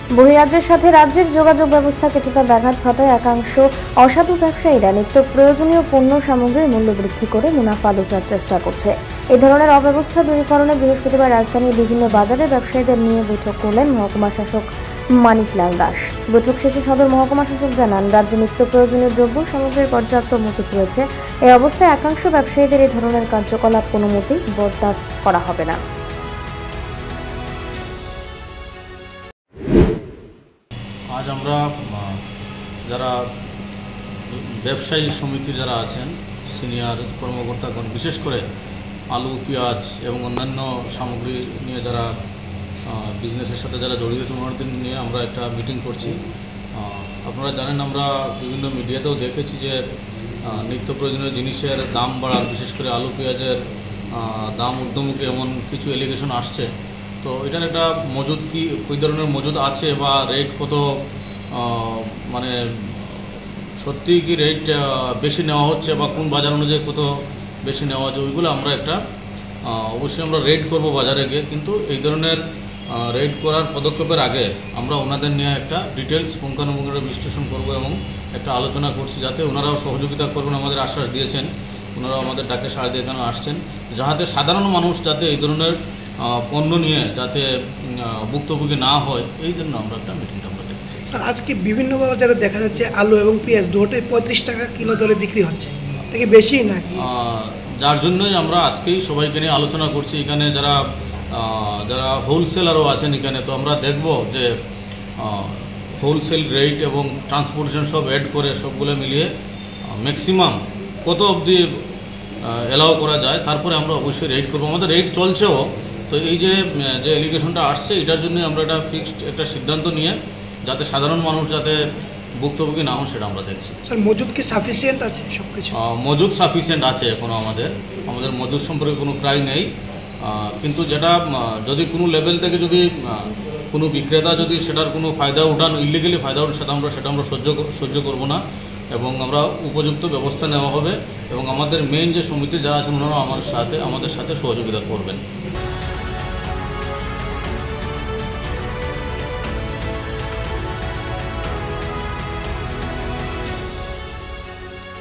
বহিরাজ্যের সাথে রাজ্যের যোগাযোগ ব্যবস্থা কিছুটা ব্যাঘাত ঘটায় একাংশ অসাধু ব্যবসায়ীরা নিত্য প্রয়োজনীয় পণ্য সামগ্রীর মূল্য বৃদ্ধি করে মুনাফা লুটার চেষ্টা করছে। এই ধরনের অব্যবস্থা দূরীকরণে বৃহস্পতিবার রাজধানীর বিভিন্ন বাজারে ব্যবসায়ীদের নিয়ে বৈঠক করলেন মহকুমা শাসক মানিকলাল দাস। বৈঠক শেষে সদর মহকুমা শাসক জানান, রাজ্যে নিত্য প্রয়োজনীয় দ্রব্য সামগ্রীর পর্যাপ্ত মজুত রয়েছে। এই অবস্থায় একাংশ ব্যবসায়ীদের এই ধরনের কার্যকলাপ কোনো মতেই বরদাস্ত করা হবে না। আজ আমরা যারা ব্যবসায়ী সমিতির যারা আছেন সিনিয়র কর্মকর্তাগণ, বিশেষ করে আলু, পেঁয়াজ এবং অন্যান্য সামগ্রী নিয়ে যারা বিজনেসের সাথে যারা জড়িত ওনাদের নিয়ে আমরা একটা মিটিং করছি। আপনারা জানেন, আমরা বিভিন্ন মিডিয়াতেও দেখেছি যে নিত্য প্রয়োজনীয় জিনিসের দাম বাড়ার, বিশেষ করে আলু পেঁয়াজের দাম ঊর্ধ্বমুখী এমন কিছু এলিগেশন আসছে। তো এটার একটা মজুদ কী ধরনের মজুদ আছে বা রেট কত, মানে সত্যি কি রেট বেশি নেওয়া হচ্ছে বা কোন বাজার অনুযায়ী কত বেশি নেওয়া হচ্ছে, ওইগুলো আমরা একটা অবশ্যই আমরা রেড করব বাজারে গিয়ে। কিন্তু এই ধরনের রেড করার পদক্ষেপের আগে আমরা ওনাদের নিয়ে একটা ডিটেলস পুঙ্খানুপুঙ্খভাবে বিশ্লেষণ করব এবং একটা আলোচনা করছি, যাতে ওনারাও সহযোগিতা করবেন। আমাদের আশ্বাস দিয়েছেন, ওনারাও আমাদের ডাকে সাড়া দিয়ে এখানে আসছেন, যাতে সাধারণ মানুষ যাতে এই ধরনের পণ্য নিয়ে যাতে ভুক্তভোগী না হয়, এই জন্য আমরা একটা মিটিংটা আমরা দেখছি। স্যার, আজকে বিভিন্ন বাজারে দেখা যাচ্ছে আলু এবং পেঁয়াজ দুটোই 35 টাকা কিলো দরে বিক্রি হচ্ছে, এটা কি বেশি নাকি? যার জন্যই আমরা আজকেই সবাইকে নিয়ে আলোচনা করছি। এখানে যারা হোলসেলারও আছেন এখানে, তো আমরা দেখব যে হোলসেল রেট এবং ট্রান্সপোর্টেশন সব অ্যাড করে সবগুলো মিলিয়ে ম্যাক্সিমাম কত অবধি অ্যালাউ করা যায়, তারপরে আমরা অবশ্যই রেট করবো। আমাদের রেট চলছেও। তো এই যে এলিগেশনটা আসছে, এটার জন্যই আমরা একটা ফিক্সড একটা সিদ্ধান্ত নিয়ে যাতে সাধারণ মানুষ যাতে ভুক্তভোগী না হন সেটা আমরা দেখছি। স্যার, মজুদ কি সাফিসিয়েন্ট আছে সব কিছু? মজুদ সাফিসিয়েন্ট আছে এখনও। আমাদের মজুদ সম্পর্কে কোনো ক্রাই নেই। কিন্তু যেটা যদি কোনো লেভেল থেকে যদি কোনো বিক্রেতা যদি সেটার কোনো ফায়দা উঠান, ইলিগালি ফায়দা উঠান, সেটা আমরা সহ্য করব না এবং আমরা উপযুক্ত ব্যবস্থা নেওয়া হবে। এবং আমাদের মেইন যে সমিতি যারা আছেন ওনারা আমাদের সাথে সহযোগিতা করবেন।